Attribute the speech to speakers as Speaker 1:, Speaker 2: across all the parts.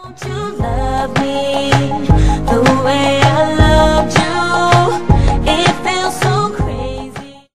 Speaker 1: To love me the way I loved you, it feels so crazy.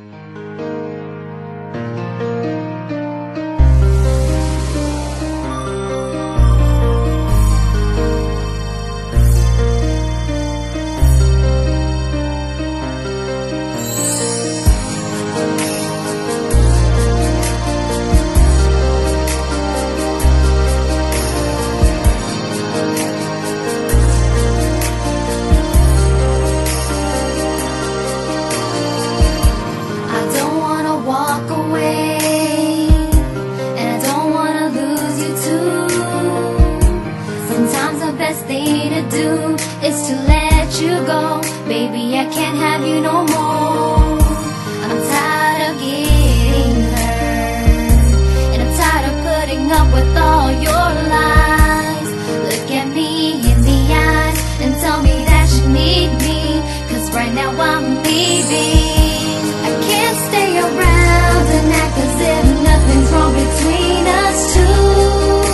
Speaker 1: Is to let you go. Baby, I can't have you no more. I'm tired of getting hurt, and I'm tired of putting up with all your lies. Look at me in the eyes and tell me that you need me, 'cause right now I'm leaving. I can't stay around and act as if nothing's wrong between us two.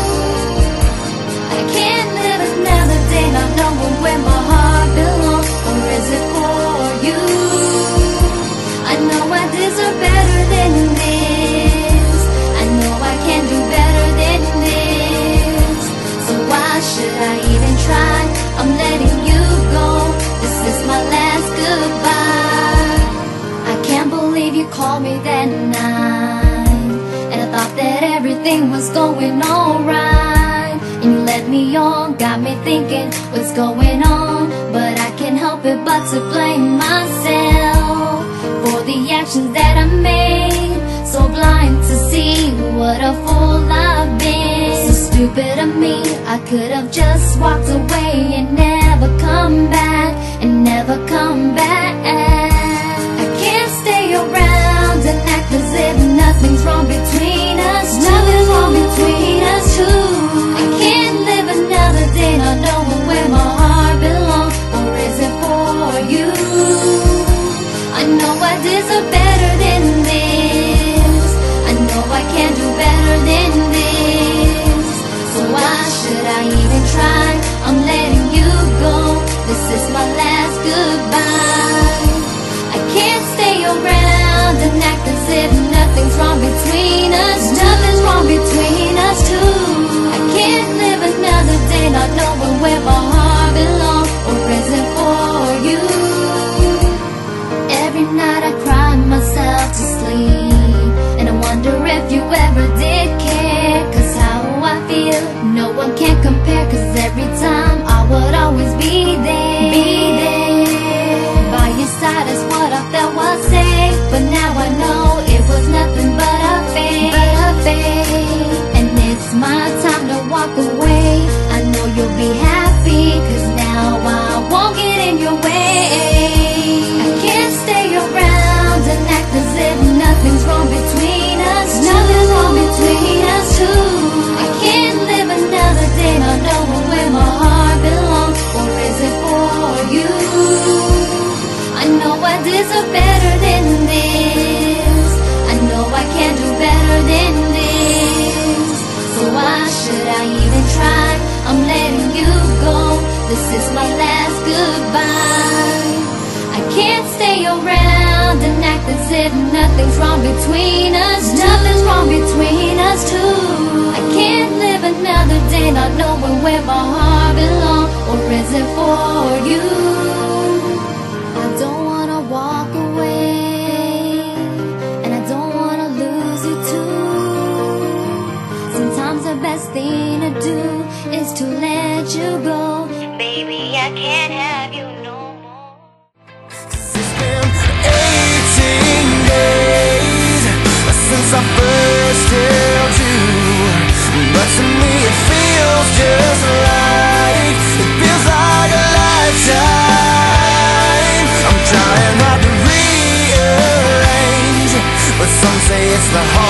Speaker 1: I can't live another day not knowing where my heart belongs, or is it for you? I know I deserve better than this. I know I can do better than this. So why should I even try? I'm letting you go. This is my last goodbye. I can't believe you called me that night, and I thought that everything was going alright. And you led me on, got me thinking what's going on. But I can't help it but to blame myself for the actions that I made. So blind to see what a fool I've been. So stupid of me, I could have just walked away and never come back, and never come back. I can't stay around and act as if nothing's wrong between us. Nothing's wrong between us two. I can't live another day not knowing where my heart belongs, or is it for you? I know I deserve better than this. I know I can do better than this. So why should I even try? I'm letting you go. This is my last goodbye. I can't stay around and act as if nothing's wrong between us. Nothing's wrong between us two. I can't live another day not knowing where my heart belongs, or is it for you? Every night I cry myself to sleep, and I wonder if you ever did care. 'Cause how I feel, no one can compare. 'Cause every time I would always be there, by your side is what I felt was safe. But now I know it was nothing but a fake, and it's my time to walk away. I know you'll be happy, 'cause now I won't get in your way. I can't stay around and act as if nothing's wrong between us. Nothing's wrong between us two. I can't live another day not knowing where my heart belongs, or is it for you? I know I deserve better than this. I know I can do better than this. So why should I even try? I'm letting you go. This is my last goodbye. I can't stay around and act as if nothing's wrong between us. Nothing's wrong between us two. I can't live another day not knowing where my heart belongs, or is it for you? I don't wanna walk away, and I don't wanna lose you too. Sometimes the best thing to do is to let you go. Baby, I can't have you no more.
Speaker 2: 'Cause it's been 18 days since I first held you, but to me it feels just like, it feels like a lifetime. I'm trying not to rearrange, but some say it's the heart